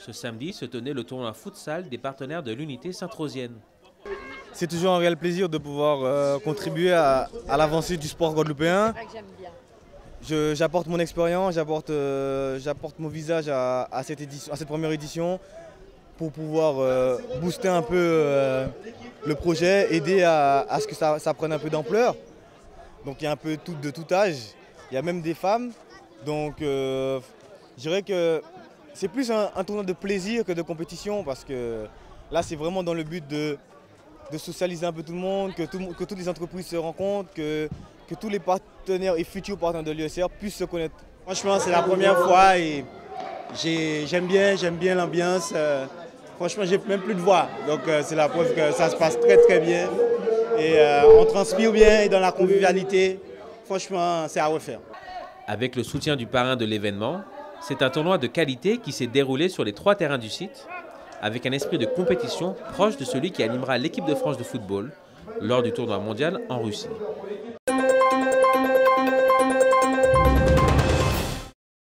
Ce samedi se tenait le tournoi futsal des partenaires de l'unité saint-rosienne. C'est toujours un réel plaisir de pouvoir contribuer à l'avancée du sport guadeloupéen. J'apporte mon expérience, j'apporte mon visage à cette première édition pour pouvoir booster un peu le projet, aider à ce que ça prenne un peu d'ampleur. Donc il y a un peu de tout âge, il y a même des femmes. Donc je dirais que c'est plus un tournoi de plaisir que de compétition parce que là c'est vraiment dans le but de socialiser un peu tout le monde, que toutes les entreprises se rencontrent, que tous les partenaires et futurs partenaires de l'USR puissent se connaître. Franchement, c'est la première fois et j'aime bien l'ambiance. Franchement, j'ai même plus de voix. Donc c'est la preuve que ça se passe très bien. Et on transpire bien et dans la convivialité. Franchement, c'est à refaire. Avec le soutien du parrain de l'événement, c'est un tournoi de qualité qui s'est déroulé sur les 3 terrains du site, avec un esprit de compétition proche de celui qui animera l'équipe de France de football lors du tournoi mondial en Russie.